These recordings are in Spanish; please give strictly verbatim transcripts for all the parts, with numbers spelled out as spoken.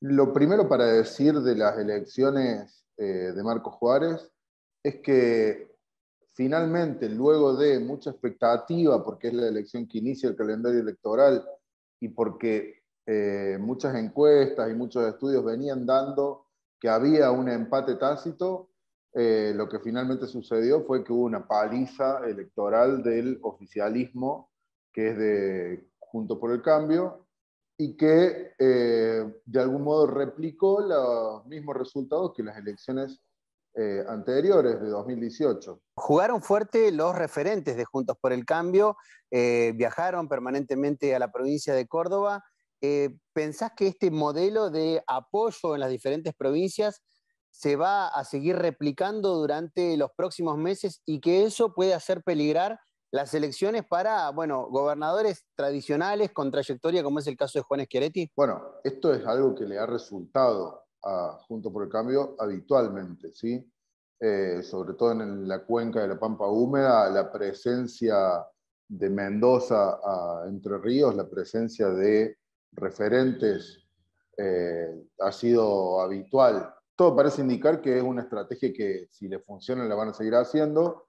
Lo primero para decir de las elecciones eh, de Marcos Juárez es que finalmente, luego de mucha expectativa, porque es la elección que inicia el calendario electoral y porque eh, muchas encuestas y muchos estudios venían dando que había un empate tácito, eh, lo que finalmente sucedió fue que hubo una paliza electoral del oficialismo, que es de Juntos por el Cambio, y que eh, de algún modo replicó los mismos resultados que las elecciones eh, anteriores de dos mil dieciocho. Jugaron fuerte los referentes de Juntos por el Cambio, eh, viajaron permanentemente a la provincia de Córdoba. Eh, ¿Pensás que este modelo de apoyo en las diferentes provincias se va a seguir replicando durante los próximos meses y que eso puede hacer peligrar las elecciones para, bueno, gobernadores tradicionales con trayectoria, como es el caso de Juan Schiaretti? Bueno, esto es algo que le ha resultado a Juntos por el Cambio habitualmente, ¿sí? Eh, sobre todo en la cuenca de la Pampa Húmeda, la presencia de Mendoza a Entre Ríos, la presencia de referentes eh, ha sido habitual. Todo parece indicar que es una estrategia que si le funciona la van a seguir haciendo.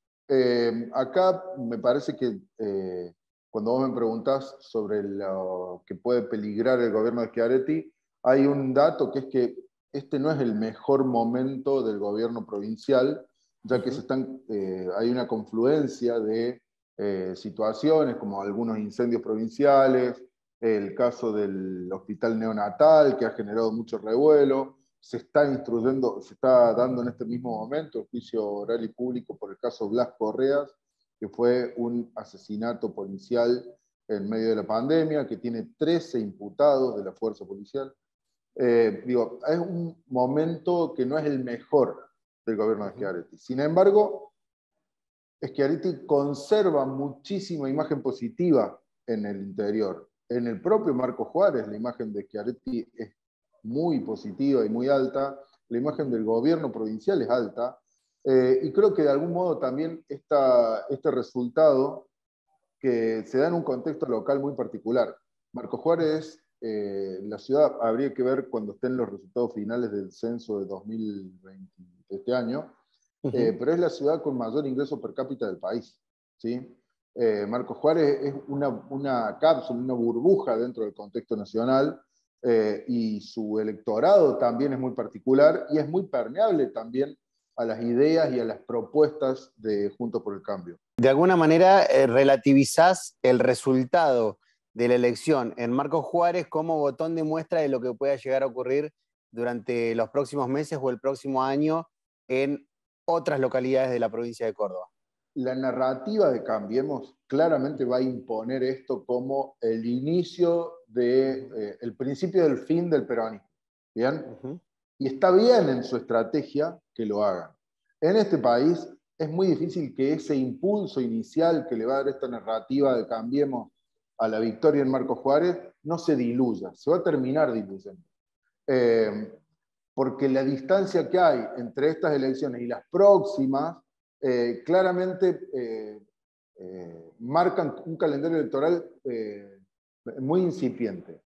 Eh, acá me parece que eh, cuando vos me preguntás sobre lo que puede peligrar el gobierno de Schiaretti, hay un dato que es que este no es el mejor momento del gobierno provincial, ya que se están, eh, hay una confluencia de eh, situaciones como algunos incendios provinciales, el caso del hospital neonatal que ha generado mucho revuelo. Se está instruyendo, se está dando en este mismo momento el juicio oral y público por el caso Blas Correas, que fue un asesinato policial en medio de la pandemia, que tiene trece imputados de la fuerza policial. Eh, digo, es un momento que no es el mejor del gobierno de Schiaretti. Sin embargo, Schiaretti conserva muchísima imagen positiva en el interior. En el propio Marcos Juárez, la imagen de Schiaretti es muy positiva y muy alta. La imagen del gobierno provincial es alta. Eh, y creo que de algún modo también esta, este resultado que se da en un contexto local muy particular. Marcos Juárez, eh, la ciudad, habría que ver cuando estén los resultados finales del censo de dos mil veinte, de este año, eh, pero es la ciudad con mayor ingreso per cápita del país, ¿sí? Eh, Marcos Juárez es una, una cápsula, una burbuja dentro del contexto nacional, eh, y su electorado también es muy particular y es muy permeable también a las ideas y a las propuestas de Juntos por el Cambio. De alguna manera eh, relativizás el resultado de la elección en Marcos Juárez como botón de muestra de lo que pueda llegar a ocurrir durante los próximos meses o el próximo año en otras localidades de la provincia de Córdoba. La narrativa de Cambiemos claramente va a imponer esto como el inicio de, eh, el principio del fin del peronismo. ¿Bien? Uh-huh. Y está bien en su estrategia que lo hagan. En este país es muy difícil que ese impulso inicial que le va a dar esta narrativa de Cambiemos a la victoria en Marcos Juárez no se diluya, se va a terminar diluyendo. Eh, porque la distancia que hay entre estas elecciones y las próximas eh, claramente eh, eh, marcan un calendario electoral eh, muy incipiente.